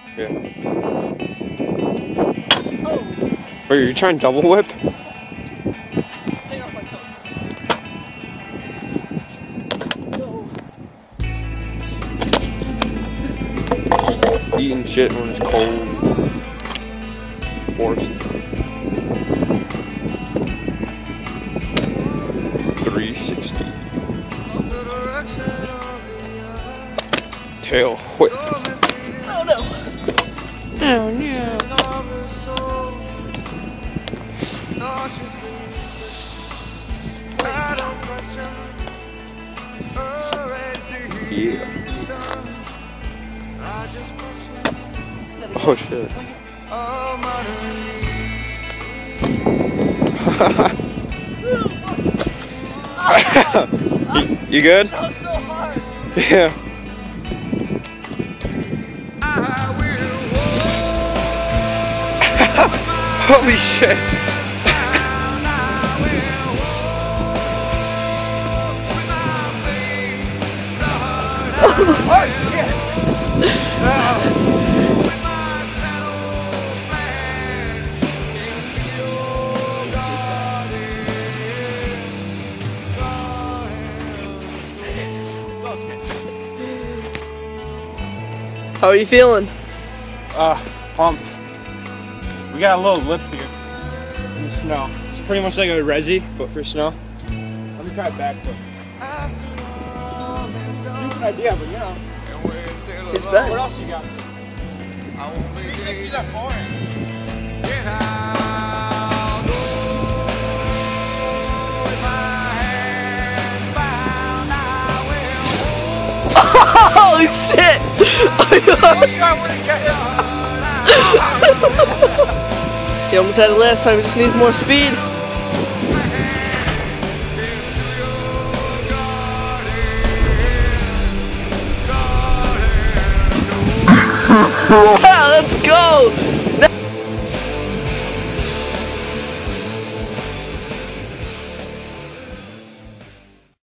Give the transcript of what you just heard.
Yeah. Oh. Wait, are you trying to double whip? Take off my coat. Eating shit when it's cold. Forced. 360. Tail whip. Oh no. Oh no. Yeah. Oh shit. you good? That was so hard. Yeah. Holy shit. Oh shit. How are you feeling? Pumped. We got a little lip here in the snow. It's pretty much like a resi, but for snow. Let me try it back foot. Stupid idea, but you know. It's bad. What else you got? 360's at 4. Oh shit! He almost had it last time, he just needs more speed. Yeah, let's go!